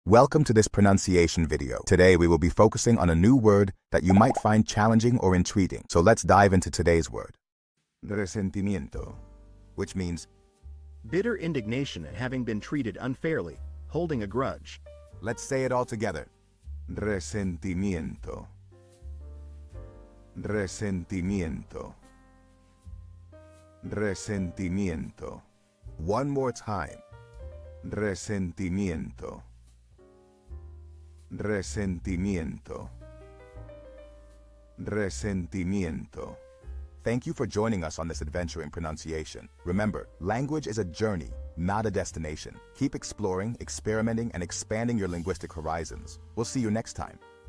Welcome to this pronunciation video. Today we will be focusing on a new word that you might find challenging or intriguing. So let's dive into today's word. Resentimiento, which means bitter indignation at having been treated unfairly, holding a grudge. Let's say it all together. Resentimiento. Resentimiento. Resentimiento. One more time. Resentimiento. Resentimiento. Resentimiento. Thank you for joining us on this adventure in pronunciation. Remember, language is a journey, not a destination. Keep exploring, experimenting, and expanding your linguistic horizons. We'll see you next time.